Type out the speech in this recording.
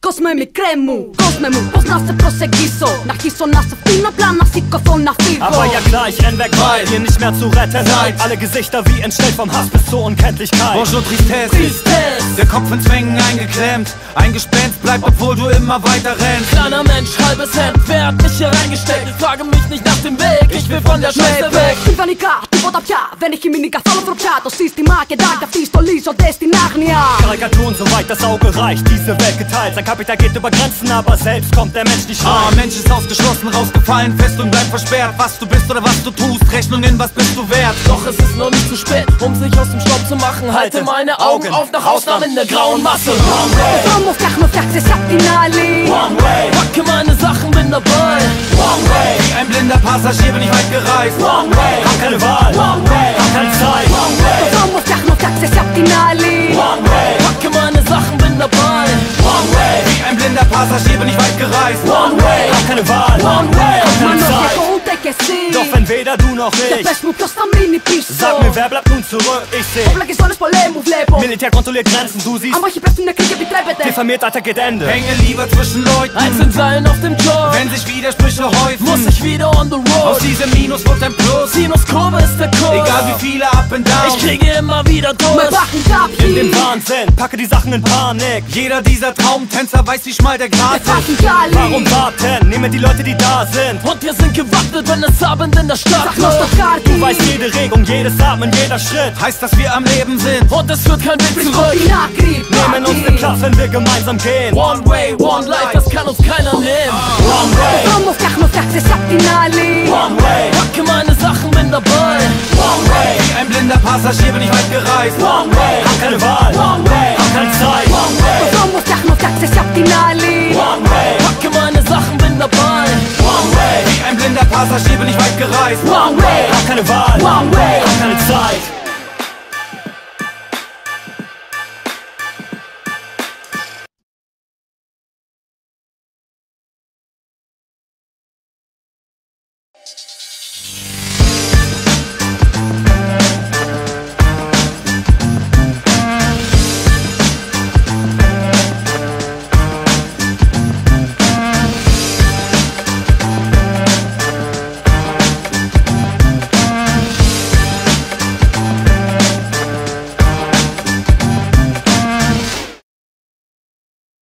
Κόσμο εμικρέμου, κόσμο μου, πώς να σε προσεγγίσω. Να αρχίσω να σε φτύνω, απλά να σηκωθώ να φύγω. Aber ja klar, ich renn weg, weil hier nicht mehr zu retten. Nein. Alle Gesichter wie entstellt vom Hass bis zur Unkenntlichkeit. Bonjour Tristesse, der Kopf in Zwängen eingeklemmt. Ein Gespenst bleibt, obwohl du immer weiter rennst. Kleiner Mensch, halbes Hemd, wer hat mich hier reingesteckt? Frage mich nicht nach dem Weg, ich will von der Scheiße weg. Συμβανικά, τίποτα πια, δεν έχει μείνει καθόλου ανθρωπιά. Το σύστημα και εντάξει, αυτοί στολίζονται στην άγνοια. Karikaturen, soweit das Auge reicht, diese Welt geteilt. Sein Kapital geht über Grenzen, aber selbst kommt der Mensch nicht rein. Mensch ist ausgeschlossen, rausgefallen, fest und bleibt versperrt. Was du bist oder was du tust, Rechnungen, was bist du wert? Doch es ist noch nicht zu spät, um sich aus dem Staub zu machen. Halte meine Augen auf nach Ausnahmen in der grauen Masse. One way, Δρόμο φτιάχνω, φτιάξες απ' την άλλη. one way, Packe meine Sachen, bin dabei. one way, Wie ein blinder Passagier bin ich weit gereist. one way. Hab keine Wahl, one way, hab keine Zeit, one way, Δρόμο φτιάχνω, φτιάξες απ' την άλλη. one way, Packe meine Sachen, bin dabei. one way, Wie ein blinder Passagier bin ich weit gereist. one way. Hab keine Wahl, one way, hab keine Μόνο και Zeit. εγώ ούτε κι εσύ. Doch wenn weder du noch Και ich, πες μου ποιος θα μείνει πίσω. sag mir, wer bleibt nun zurück? Ich seh, Όπλα και ζώνες πολέμου βλέπω. Militär kontrolliert Grenzen, du siehst, Αν όχι πέφτουν νεκροί και επιτρέπεται. diffamiert, Alter, geht Ende. Hänge lieber zwischen Leuten, Eins in Seilen auf dem Job, wenn sich Widersprüche häufen. muss ich wieder on the Aus road. diesem Minus wird ein Plus. Sinuskurve ist der Kurs. Egal wie viele Up and Ich Downs. kriege immer wieder Με durch. υπάρχουν In dem κάποιοι. Wahnsinn, packe die Sachen in Panik. Jeder dieser Traumtänzer weiß, wie schmal der Grat ist. Υπάρχουν κι Warum άλλοι. warten? Nehme die Leute, die da sind. Und wir sind gewappnet, wenn es Abend in der Stadt Ψάχνω στο wird. χάρτη. Du weißt jede Regung, jedes Atmen, jeder Schritt. Heißt, dass wir am Leben sind. Und es führt kein Weg Βρίσκω zurück. την άκρη. Nehmen uns den Platz, wenn wir gemeinsam gehen. One way, one life, das kann uns keiner nehmen. One way, Δρόμο φτιάχνω, φτιάξες απ' την άλλη. one way, Packe meine Sachen, bin dabei. one way, Wie ein blinder Passagier bin ich weit gereist. one way. Hab keine Wahl, one way, hab keine Zeit, one way, Δρόμο φτιάχνω, φτιάξες απ' την άλλη. one way, Packe meine Sachen, bin dabei. one way, Wie ein blinder Passagier bin ich weit gereist. One way, hab keine Wahl, one way. hab keine Zeit.